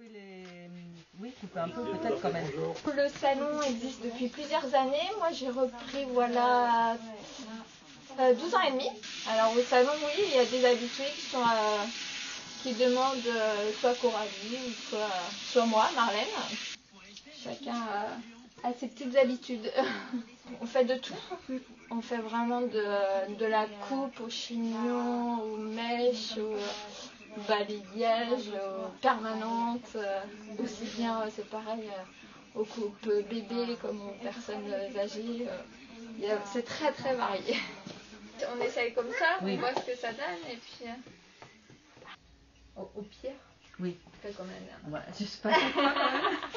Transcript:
couper un peu peut-être quand même. Le salon existe depuis plusieurs années. Moi j'ai repris voilà 12 ans et demi. Alors au salon, oui, il y a des habitués qui demandent soit Coralie ou soit moi, Marlène. Chacun a ses petites habitudes. On fait de tout. On fait vraiment de la coupe au chignon, aux mèches, au balayage, aux permanentes. Aussi bien, c'est pareil, aux coupes bébés comme aux personnes âgées. C'est très très varié. On essaye comme ça, on voit ce que ça donne et puis au pire, oui. on fait comme la dernière. Voilà, j'espère.